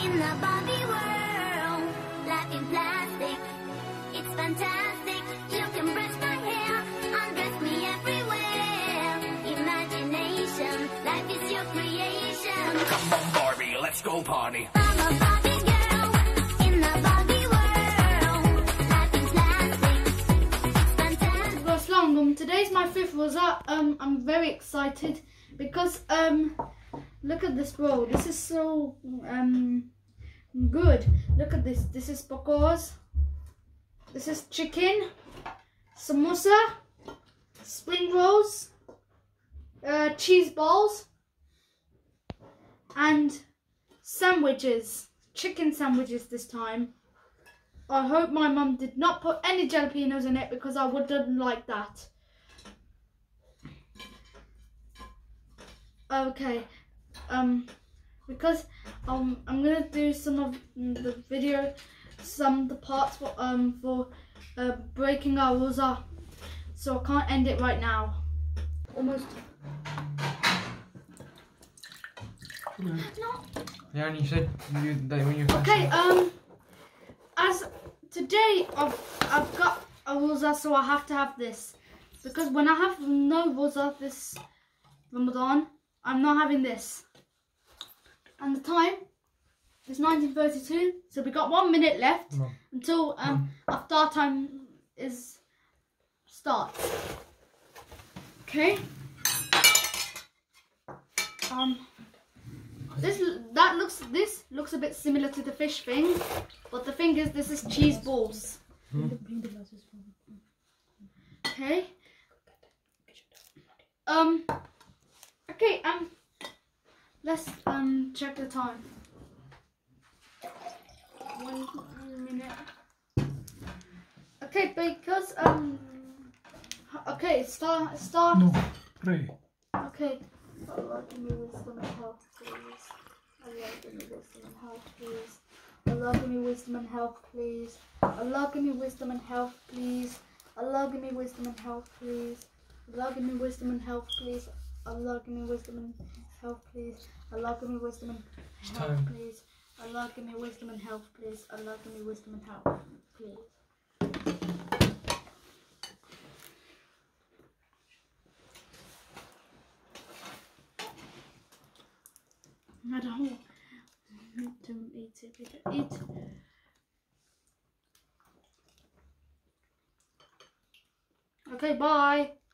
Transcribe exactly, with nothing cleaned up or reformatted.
In the Barbie world, life in plastic, it's fantastic. You can brush my hair, undress me everywhere. Imagination, life is your creation. Come on, Barbie, let's go party. I'm a Barbie girl in the Barbie world. Life in plastic, it's fantastic. Assalamualaikum. Today's my fifth rosa. Um, I'm very excited because um, look at this roll. This is so um good. Look at this. This is pakors. This is chicken, samosa, spring rolls, uh, cheese balls, and sandwiches. Chicken sandwiches this time. I hope my mum did not put any jalapenos in it because I wouldn't like that. Okay, um, because um, I'm gonna do some of the video, some of the parts for um for uh, breaking our rosa, so I can't end it right now. Almost. No. No. Yeah, and you said you, that when you. Okay. Um. As today I've I've got a rosa, so I have to have this because when I have no rosa this Ramadan, I'm not having this. And the time is nineteen thirty-two, so we got one minute left No. until um after time is starts. Okay. Um. This that looks this looks a bit similar to the fish thing, but the thing is this is cheese balls. Hmm. Okay. Um. Okay. Um. Let's um check the time. One minute. Okay, because um. Okay, start start. No, pray. Okay. Allah, give me wisdom and health, please. Allah, give me wisdom and health, please. Allah, give me wisdom and health, please. Allah, give me wisdom and health, please. Allah, give me wisdom and health, please. Allah, give me wisdom and health, please. Allah, give me wisdom and health, please. Allah, give me wisdom and health, please. Allah, give me wisdom and health, please. Allah, give me wisdom and health, please. I don't want to eat it. We don't eat. Okay, bye.